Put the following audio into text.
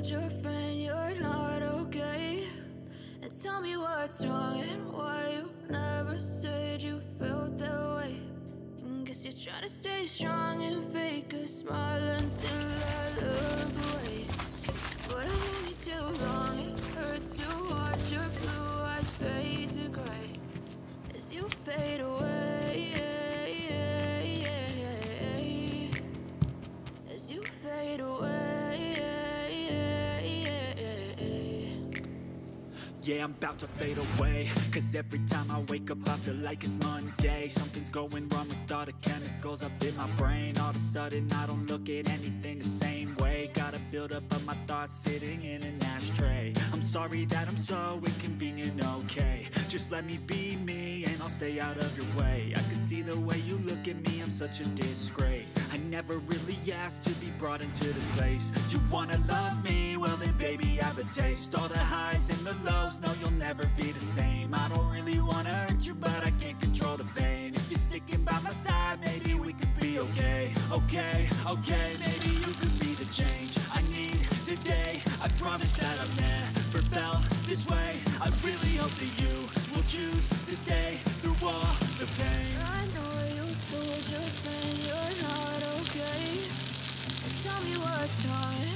told your friend you're not okay? And tell me what's wrong and why you never said you felt that way. And guess you're trying to stay strong and fake a smile until I look away. But I've known you too long, it hurts to watch your blue eyes fade to gray as you fade away, as you fade away. Yeah, I'm about to fade away, cause every time I wake up I feel like it's Monday. Something's going wrong with all the chemicals up in my brain. All of a sudden I don't look at anything the same way. Got a build-up of my thoughts sitting in an ashtray. I'm sorry that I'm so inconvenient, okay? Just let me be me and I'll stay out of your way. I can see the way you look at me, I'm such a disgrace. I never really asked to be brought into this place. You wanna love me? Well then baby I have a taste. All the highs and the lows, no you'll never be the same. I don't really wanna hurt you but I can't control the pain. If you're sticking by my side maybe we could be okay. Okay, okay, maybe you could be the change I need today. I promise that I've never felt this way. I really hope that you will choose to stay through all the pain. I know you told your friend you're not okay. Tell me what's wrong.